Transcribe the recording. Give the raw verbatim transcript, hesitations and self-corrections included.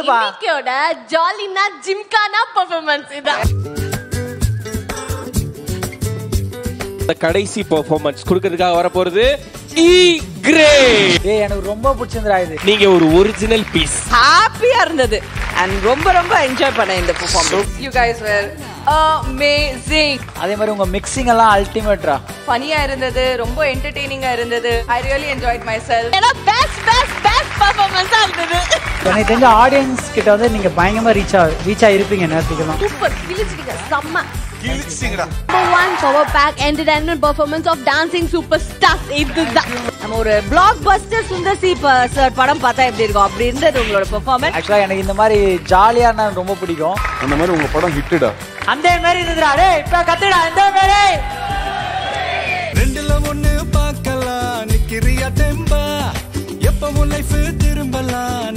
சொல்லுப்பா. இன்னைக்கோட ஜாலினா ஜிம்கானா பெர்ஃபார்மன்ஸ் இதான். கடைசி பெர்ஃபார்மன்ஸ் கொடுக்கிறதுக்காக வர போறது இ கிரேட். ஏய் எனக்கு ரொம்ப பிடிச்சிருந்தா இது. நீங்க ஒரு ஒரிஜினல் பீஸ். ஹாப்பியா இருந்தது and ரொம்ப ரொம்ப என்ஜாய் பண்ணேன் இந்த performance. You guys were amazing. அதே மாதிரி உங்க மிக்சிங் எல்லாம் அல்டிமேட்ரா. ஃபனியா இருந்தது, ரொம்ப என்டர்டெய்னிங்கா இருந்தது. I really enjoyed myself. ஏன்னா பெஸ்ட் பெஸ்ட் பெஸ்ட் பெர்ஃபார்மன்ஸா இருந்தது. எனக்கு தெரிஞ்ச ஆடியன்ஸ் கிட்ட வந்து நீங்க பயங்கரமா ரீச் ஆ ரீச் ஆ இருப்பீங்க நேரத்துக்குலாம். சூப்பர் கிழிச்சிட்டீங்க செம்ம. கிழிச்சிங்கடா. Number one power pack entertainment performance of dancing superstars. இதுதான். நம்ம ஒரு பிளாக்பஸ்டர் சுந்தர் சி சார் படம் பார்த்தா எப்படி இருக்கும் அப்படி இருந்தது உங்களோட பெர்ஃபார்மன்ஸ். ஆக்சுவலா எனக்கு இந்த மாதிரி ஜாலியா நான் ரொம்ப பிடிக்கும். அந்த மாதிரி உங்க படம் ஹிட்டடா. அந்த மாதிரி இருந்துடா. டேய் இப்ப கத்துடா அந்த மாதிரி. ரெண்டுல ஒண்ணு பார்க்கலாம் நிக்கிறியா தெம்பா எப்பவும் லைஃப் திரும்பலாம்